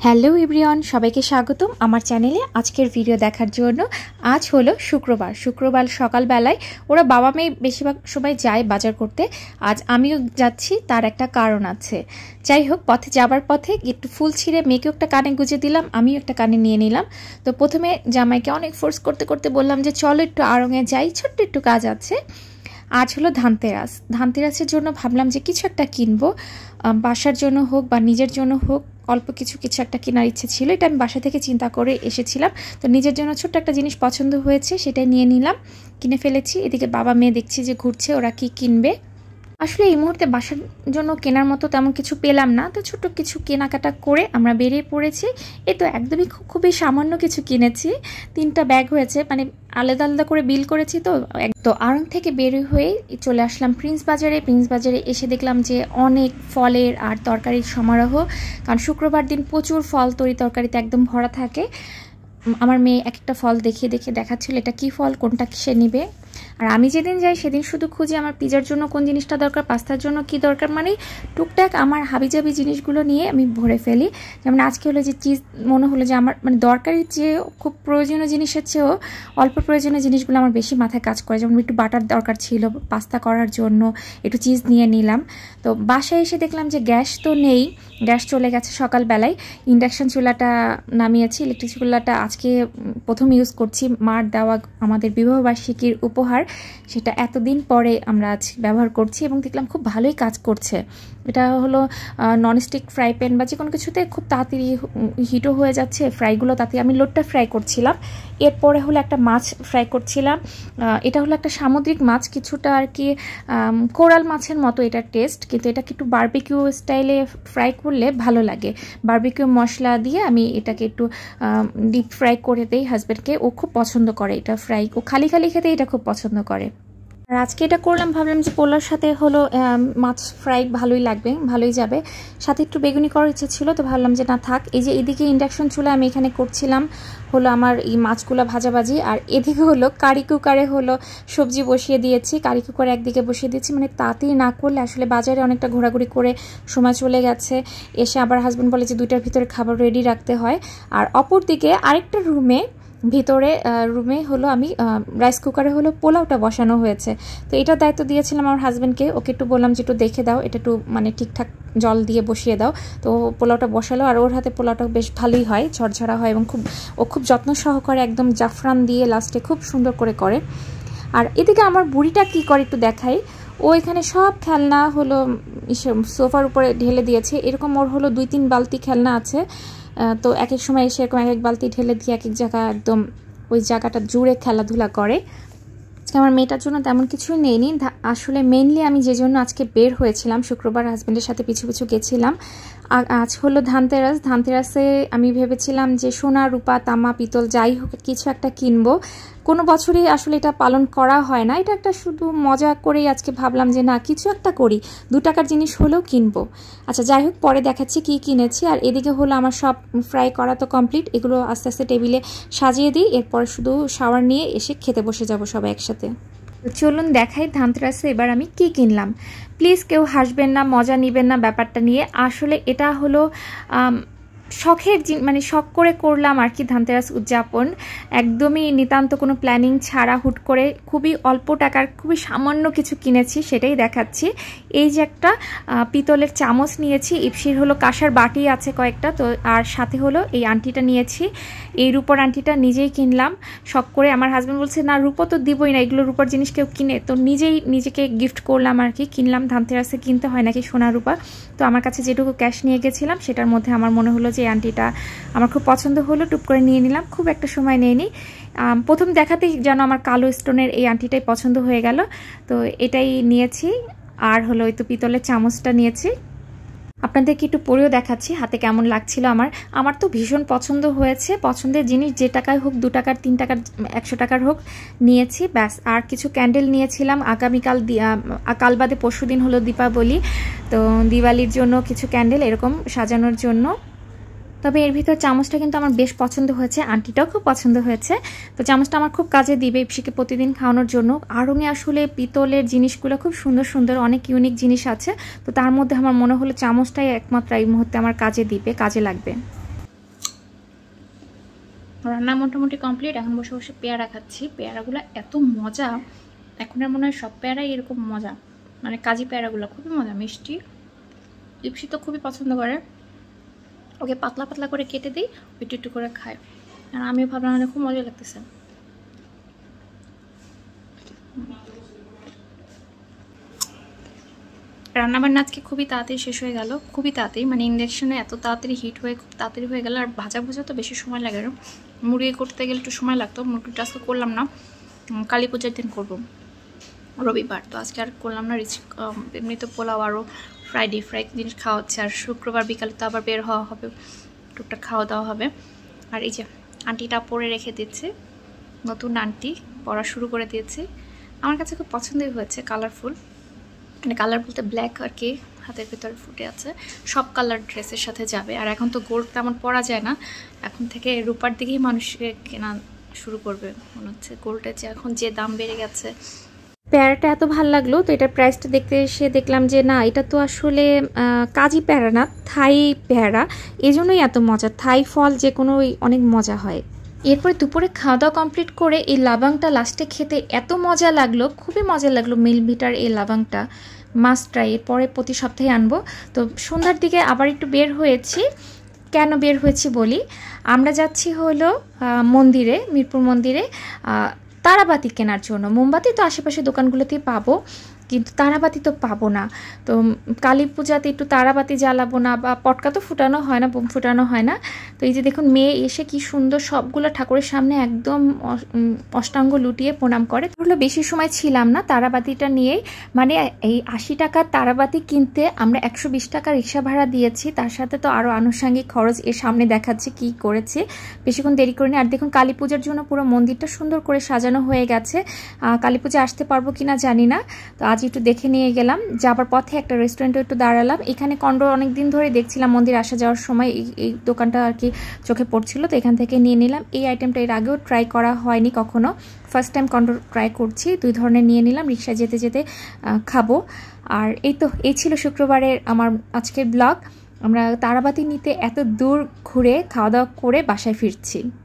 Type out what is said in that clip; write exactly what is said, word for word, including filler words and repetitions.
Hello everyone, সবাইকে স্বাগতম আমার চ্যানেলে। আজকের ভিডিও দেখার জন্য আজ হলো শুক্রবার। শুক্রবার সকালবেলায় ওরা বাবা মেয়ে বেশিরভাগ সময় যায় বাজার করতে, আজ আমিও যাচ্ছি, তার একটা কারণ আছে। যাই হোক, পথে যাবার পথে একটু ফুল ছিঁড়ে মেয়েকেও একটা কানে গুঁজে দিলাম, আমিও একটা কানে নিয়ে নিলাম। তো প্রথমে জামাইকে অনেক ফোর্স করতে করতে বললাম যে চলো একটু আড়ঙে যাই, ছোট্ট একটু কাজ আছে। আজ হলো ধানতেরাস। ধানতেরাসের জন্য ভাবলাম যে কিছু একটা কিনবো, বাসার জন্য হোক বা নিজের জন্য হোক, অল্প কিছু কিছু একটা কেনার ইচ্ছে ছিল। এটা আমি বাসা থেকে চিন্তা করে এসেছিলাম। তো নিজের জন্য ছোট্ট একটা জিনিস পছন্দ হয়েছে, সেটাই নিয়ে নিলাম, কিনে ফেলেছি। এদিকে বাবা মেয়ে দেখছি যে ঘুরছে, ওরা কি কিনবে। আসলে এই মুহূর্তে বাসার জন্য কেনার মতো তেমন কিছু পেলাম না, তো ছোট্ট কিছু কেনাকাটা করে আমরা বেরিয়ে পড়েছি। এই তো একদমই খুবই সামান্য কিছু কিনেছি, তিনটা ব্যাগ হয়েছে, মানে আলাদা আলাদা করে বিল করেছি। তো তো আড়ং থেকে বেরিয়ে হয়ে চলে আসলাম প্রিন্স বাজারে। প্রিন্স বাজারে এসে দেখলাম যে অনেক ফলের আর তরকারির সমারোহ, কারণ শুক্রবার দিন প্রচুর ফল তরি তরকারিতে একদম ভরা থাকে। আমার মেয়ে এক একটা ফল দেখিয়ে দেখে দেখাচ্ছিল এটা কি ফল, কোনটা সে নিবে। আর আমি যেদিন যাই সেদিন শুধু খুঁজি আমার পিজার জন্য কোন জিনিসটা দরকার, পাস্তার জন্য কি দরকার, মানে টুকটাক আমার হাবিজাবি জিনিসগুলো নিয়ে আমি ভরে ফেলি। যেমন আজকে হলো যে চিজ, মনে হলো যে আমার মানে দরকারের চেয়ে খুব প্রয়োজনীয় জিনিসের চেয়েও অল্প প্রয়োজনীয় জিনিসগুলো আমার বেশি মাথায় কাজ করে। যেমন একটু বাটার দরকার ছিল পাস্তা করার জন্য, একটু চিজ নিয়ে নিলাম। তো বাসায় এসে দেখলাম যে গ্যাস তো নেই, গ্যাস চলে গেছে সকালবেলায়। ইন্ডাকশান চুলাটা নামিয়েছি, ইলেকট্রিক চুলাটা আজকে প্রথম ইউজ করছি। মার দেওয়া আমাদের বিবাহবার্ষিকীর উপহার, সেটা এতদিন পরে আমরা আজ ব্যবহার করছি এবং দেখলাম খুব ভালোই কাজ করছে। এটা হলো ননস্টিক ফ্রাই প্যান বা যে কোনো কিছুতে খুব তাড়াতাড়ি হিটও হয়ে যাচ্ছে, ফ্রাইগুলো তাড়াতাড়ি। আমি লোটটা ফ্রাই করছিলাম, এরপরে হলো একটা মাছ ফ্রাই করছিলাম। এটা হলো একটা সামুদ্রিক মাছ, কিছুটা আর কি কোরাল মাছের মতো এটার টেস্ট, কিন্তু এটাকে একটু বারবিকিউ স্টাইলে ফ্রাই করলে ভালো লাগে। বারবিকিউ মশলা দিয়ে আমি এটাকে একটু ডিপ ফ্রাই করে দেই হাজব্যান্ডকে, ও খুব পছন্দ করে এটা ফ্রাই, ও খালি খালি খেতে এটা খুব পছন্দ করে। আর আজকে এটা করলাম, ভাবলাম যে পোলার সাথে হলো মাছ ফ্রাই ভালোই লাগবে, ভালোই যাবে। সাথে একটু বেগুনি করার ইচ্ছে ছিল, তো ভাবলাম যে না থাক। এই যে এদিকে ইন্ডাকশন চুলা আমি এখানে করছিলাম হলো আমার এই মাছগুলো ভাজাভাজি, আর এদিকে হলো কারি কুকারে হলো সবজি বসিয়ে দিয়েছি। কারি কুকারে একদিকে বসিয়ে দিয়েছি, মানে তাড়াতাড়ি না করলে আসলে বাজারে অনেকটা ঘোরাঘুরি করে সময় চলে গেছে। এসে আবার হাজব্যান্ড বলে যে দুইটার ভিতরে খাবার রেডি রাখতে হয়। আর অপর দিকে আরেকটা রুমে ভিতরে রুমে হলো আমি রাইস কুকারে হলো পোলাওটা বসানো হয়েছে। তো এটার দায়িত্ব দিয়েছিলাম আমার হাজব্যান্ডকে, ওকে একটু বললাম যে একটু দেখে দাও, এটা একটু মানে ঠিকঠাক জল দিয়ে বসিয়ে দাও। তো পোলাওটা বসালো, আর ওর হাতে পোলাওটা বেশ ভালোই হয়, ঝরঝরা হয় এবং খুব ও খুব যত্ন সহকারে একদম জাফরান দিয়ে লাস্টে খুব সুন্দর করে করে। আর এদিকে আমার বুড়িটা কি করে একটু দেখাই। ও এখানে সব খেলনা হলো সোফার উপরে ঢেলে দিয়েছে, এরকম ওর হলো দুই তিন বালতি খেলনা আছে। তো এক এক সময় এসে এরকম এক এক বালতি ঢেলে দিয়ে এক এক জায়গা একদম ওই জায়গাটা জুড়ে খেলাধুলা করে। আজকে আমার মেয়েটার জন্য তেমন কিছুই নেইনি, আসলে মেইনলি আমি যে জন্য আজকে বের হয়েছিলাম, শুক্রবার হাজব্যান্ডের সাথে পিছু পিছু গেছিলাম। আজ হলো ধানতেরাস। ধানতেরাসে আমি ভেবেছিলাম যে সোনা রূপা তামা পিতল যাই হোক কিছু একটা কিনবো। কোনো বছরই আসলে এটা পালন করা হয় না, এটা একটা শুধু মজা করেই আজকে ভাবলাম যে না কিছু একটা করি, দু টাকার জিনিস হলেও কিনবো। আচ্ছা যাই হোক, পরে দেখাচ্ছি কি কিনেছি। আর এদিকে হলো আমার সব ফ্রাই করা তো কমপ্লিট, এগুলো আস্তে আস্তে টেবিলে সাজিয়ে দিই, এরপর শুধু শাওয়ার নিয়ে এসে খেতে বসে যাব সবাই একসাথে। চলুন দেখাই ধানতেরাসে এবার আমি কি কিনলাম। প্লিজ কেউ হাসবেন না, মজা নেবেন না ব্যাপারটা নিয়ে। আসলে এটা হলো শখের, মানে শখ করে করলাম আর কি ধানতেরাস উদযাপন, একদমই নিতান্ত কোনো প্ল্যানিং ছাড়া হুট করে খুবই অল্প টাকার খুবই সামান্য কিছু কিনেছি, সেটাই দেখাচ্ছি। এই যে একটা পিতলের চামচ নিয়েছি, ইপসির হলো কাঁসার বাটি আছে কয়েকটা, তো আর সাথে হলো এই আংটিটা নিয়েছি। এই রূপোর আংটিটা নিজেই কিনলাম শখ করে। আমার হাজব্যান্ড বলছে না রূপো তো দিবই না, এগুলো রূপার জিনিস কেউ কিনে, তো নিজেই নিজেকে গিফট করলাম আর কি, কিনলাম। ধানতেরাসে কিনতে হয় নাকি সোনা রূপা, তো আমার কাছে যেটুকু ক্যাশ নিয়ে গেছিলাম সেটার মধ্যে আমার মনে হলো যে আন্টিটা আমার খুব পছন্দ হলো, টুপ করে নিয়ে নিলাম, খুব একটা সময় নেয়নি। প্রথম দেখাতেই যেন আমার কালো স্টোনের এই আন্টিটাই পছন্দ হয়ে গেল, তো এটাই নিয়েছি। আর হলো ওই তো পিতলের চামচটা নিয়েছি, আপনাদেরকে একটু পরেও দেখাচ্ছি হাতে কেমন লাগছিল আমার। আমার তো ভীষণ পছন্দ হয়েছে, পছন্দের জিনিস যে টাকায় হোক, দু টাকার তিন টাকার একশো টাকার হোক নিয়েছি ব্যাস। আর কিছু ক্যান্ডেল নিয়েছিলাম, আগামীকাল কাল বাদে পরশু দিন হলো দীপাবলি, তো দিওয়ালির জন্য কিছু ক্যান্ডেল এরকম সাজানোর জন্য। তবে এর ভিতর চামচটা কিন্তু আমার বেশ পছন্দ হয়েছে, আন্টিটাও খুব পছন্দ হয়েছে। তো চামচটা আমার খুব কাজে দিবে ইপসিকে প্রতিদিন খাওয়ানোর জন্য। আড়ঙে আসলে পিতলের জিনিসগুলো খুব সুন্দর সুন্দর অনেক ইউনিক জিনিস আছে, তো তার মধ্যে আমার মনে হলো চামচটাই একমাত্র এই মুহূর্তে আমার কাজে দিবে, কাজে লাগবে। রান্না মোটামুটি কমপ্লিট। এখন বসে বসে পেয়ারা খাচ্ছি। পেয়ারাগুলো এত মজা, এখন আর মনে হয় সব পেয়ারাই এরকম মজা, মানে কাজি পেয়ারাগুলো খুবই মজা, মিষ্টি। ইপসি তো খুবই পছন্দ করে, ওকে পাতলা পাতলা করে কেটে দিই, একটু একটু করে খায়। আর আমিও ভাবলাম মানে খুব মজা লাগতেছে। রান্নাবান্না আজকে খুবই তাড়াতাড়ি শেষ হয়ে গেল, খুবই তাড়াতাড়ি, মানে ইন্ডাকশনে এত তাড়াতাড়ি হিট হয়ে খুব তাড়াতাড়ি হয়ে গেল। আর ভাজা ভুজা তো বেশি সময় লাগে, মুড়ি করতে গেলে একটু সময় লাগতো। মুরগিটা আজকে করলাম না, কালী পূজার দিন করবো, রবিবার তো আজকে আর করলাম না। রিচ এমনি তো পোলাও আরও ফ্রাই ডিপ ফ্রাই জিনিস খাওয়া হচ্ছে। আর শুক্রবার বিকালে তো আবার বের হওয়া হবে, টুকটাক খাওয়া দাওয়া হবে। আর এই যে আন্টিটা পরে রেখে দিচ্ছে, নতুন আন্টি পরা শুরু করে দিয়েছে। আমার কাছে খুব পছন্দই হয়েছে, কালারফুল, মানে কালার বলতে ব্ল্যাক আর কি, হাতের ভিতরে ফুটে আছে, সব কালার ড্রেসের সাথে যাবে। আর এখন তো গোল্ড তেমন পরা যায় না, এখন থেকে রূপার দিকেই মানুষকে কেনা শুরু করবে মনে হচ্ছে। গোল্ডের যে এখন যে দাম বেড়ে গেছে। পেয়ারাটা এত ভালো লাগলো, তো এটার প্রাইসটা দেখতে এসে দেখলাম যে না, এটা তো আসলে কাজি পেয়ারা না, থাই পেয়ারা, এই জন্যই এত মজা। থাই ফল যে কোনোই অনেক মজা হয়। এরপরে দুপুরে খাওয়া দাওয়া কমপ্লিট করে এই লাবাংটা লাস্টে খেতে এত মজা লাগলো, খুবই মজা লাগলো। মিলভিটার এই লাবাংটা মাস্ট ট্রাই, এরপরে প্রতি সপ্তাহে আনবো। তো সন্ধ্যার দিকে আবার একটু বের হয়েছি। কেন বের হয়েছি বলি, আমরা যাচ্ছি হলো মন্দিরে, মিরপুর মন্দিরে তারাবাতি কেনার জন্য। মোমবাতি তো আশেপাশে দোকানগুলোতেই পাবো, কিন্তু তারাবাতি তো পাবো না। তো কালী পূজাতে একটু তারাবাতি জ্বালাবো না, বা পটকা তো ফুটানো হয় না, বোম ফুটানো হয় না। তো এই যে দেখুন, মেয়ে এসে কি সুন্দর সবগুলো ঠাকুরের সামনে একদম অষ্টাঙ্গ লুটিয়ে প্রণাম করে। হলো বেশি সময় ছিলাম না তারাবাতিটা নিয়েই, মানে এই আশি টাকার তারাবাতি কিনতে আমরা একশো বিশ টাকা রিক্সা ভাড়া দিয়েছি, তার সাথে তো আরও আনুষঙ্গিক খরচ। এর সামনে দেখাচ্ছে কি করেছে, বেশিক্ষণ দেরি করিনি। আর দেখুন কালী পূজার জন্য পুরো মন্দিরটা সুন্দর করে সাজানো হয়ে গেছে। কালী পূজা আসতে পারবো কিনা জানি না, তো আজ একটু দেখে নিয়ে গেলাম। যাবার পথে একটা রেস্টুরেন্টে একটু দাঁড়ালাম। এখানে কন্ডোর অনেক দিন ধরে দেখছিলাম, মন্দির আসা যাওয়ার সময় এই দোকানটা আর কি চোখে পড়ছিল, তো এখান থেকে নিয়ে নিলাম। এই আইটেমটা এর আগেও ট্রাই করা হয়নি কখনো, ফার্স্ট টাইম কন্ডো ট্রাই করছি। দুই ধরনের নিয়ে নিলাম, রিক্সায় যেতে যেতে খাবো। আর এই তো এই ছিল শুক্রবারের আমার আজকের ব্লগ। আমরা তারাবাতি নিতে এত দূর ঘুরে খাওয়া দাওয়া করে বাসায় ফিরছি।